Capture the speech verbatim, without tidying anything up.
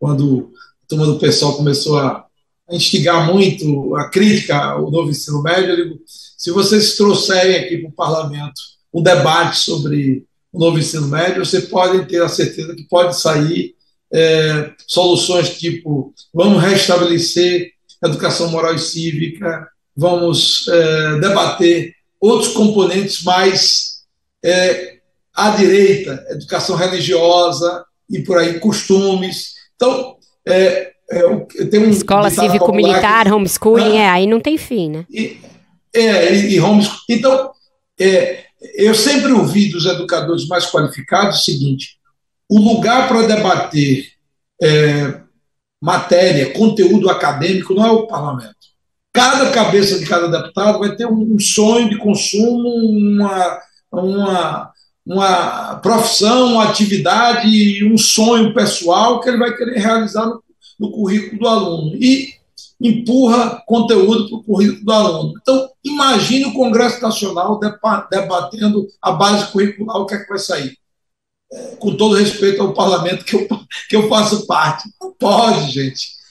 quando a turma do pessoal começou a instigar muito a crítica ao novo ensino médio, eu digo, se vocês trouxerem aqui para o parlamento um debate sobre o novo ensino médio, vocês podem ter a certeza que pode sair é, soluções tipo, vamos restabelecer a educação moral e cívica, vamos é, debater outros componentes mais é, à direita, educação religiosa e por aí, costumes. Então, é, é, tem um escola cívico-militar, que, homeschooling, ah, é, aí não tem fim, né? E, é, e, e homeschooling. Então, é, eu sempre ouvi dos educadores mais qualificados o seguinte: o lugar para debater é, matéria, conteúdo acadêmico não é o parlamento. Cada cabeça de cada deputado vai ter um sonho de consumo, uma, uma, uma profissão, uma atividade, um sonho pessoal que ele vai querer realizar no, no currículo do aluno. E empurra conteúdo para o currículo do aluno. Então, imagine o Congresso Nacional debatendo a base curricular, o que é que vai sair. É, com todo respeito ao parlamento que eu, que eu faço parte. Não pode, gente.